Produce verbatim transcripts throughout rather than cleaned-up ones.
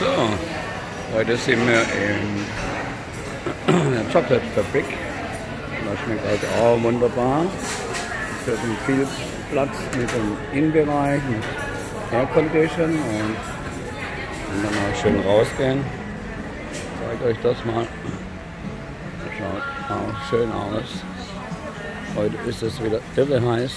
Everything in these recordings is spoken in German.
So, heute sind wir in der Chocolate Fabrik. Das schmeckt heute auch wunderbar. Es wird viel Platz mit dem Innenbereich, mit Air Condition und dann auch schön rausgehen. Ich zeige euch das mal. Das schaut auch schön aus. Heute ist es wieder irre heiß.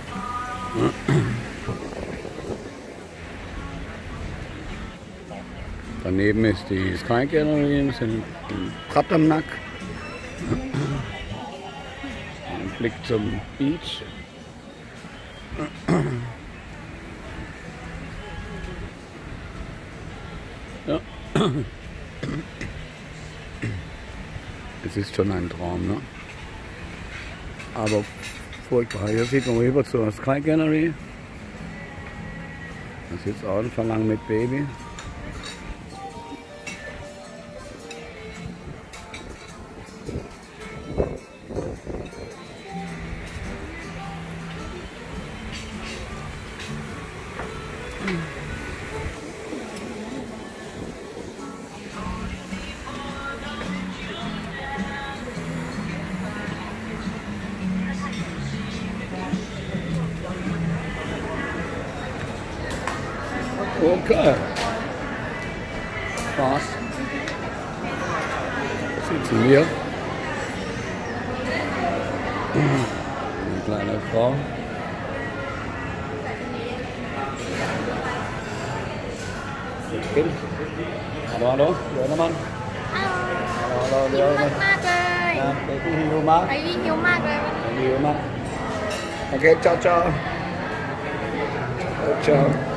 Daneben ist die Sky Gallery, wir sind in Pratamnak. Ein Blick zum Beach. Ja. Es ist schon ein Traum, ne? Aber furchtbar. Hier sieht man rüber zur Sky Gallery. Da sitzt auch ein Verlangen mit Baby. Okay. Spaß. Sitzen wir. Eine kleine Frau. Kind. Hallo, hallo. Leonemann. Hallo, hallo, Leonemann. Ja, Babyหิวมาก Babyหิวมากเลย Babyหิวมาก Okay, ciao, ciao. Ciao, ciao.